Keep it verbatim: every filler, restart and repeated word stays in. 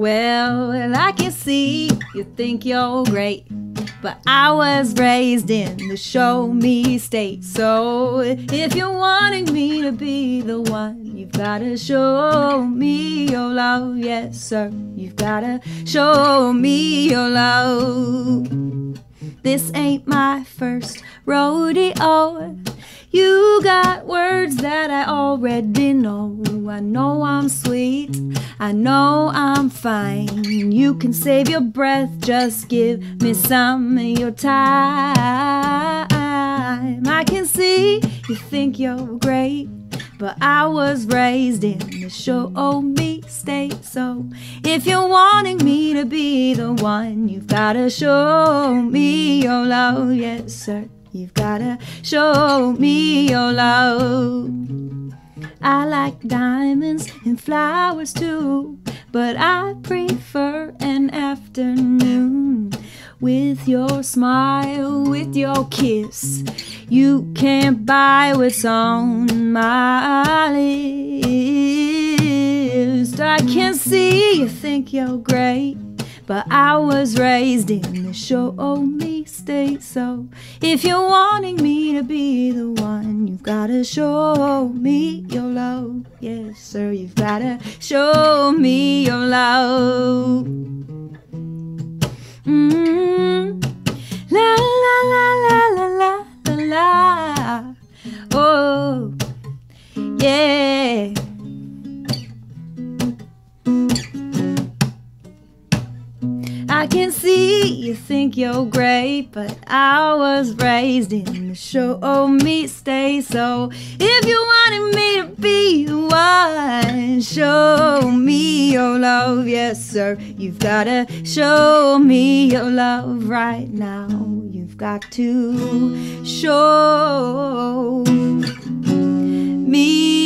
Well, I can see you think you're great, but I was raised in the show me state. So if you're wanting me to be the one, you've gotta show me your love. Yes, sir, you've gotta show me your love. This ain't my first rodeo. You got words that I already know. I know I'm sweet, I know I'm fine. You can save your breath, just give me some of your time. I can see you think you're great, but I was raised in the show me state. So if you're wanting me to be the one, you've gotta show me your love. Yes, sir, you've gotta show me your love. I like diamonds and flowers too, but I prefer an afternoon with your smile, with your kiss. You can't buy what's on my list. I can see you think you're great, but I was raised in the show me state. So if you're wanting me to be the one, you've gotta show me your love. Yes, sir, you've gotta show me your love. Mm-hmm. La la la la la la la la. Oh, yeah. I can see you think you're great, but I was raised in the show me state. So if you wanted me to be the one, show me your love. Yes, sir, you've gotta show me your love right now. You've got to show me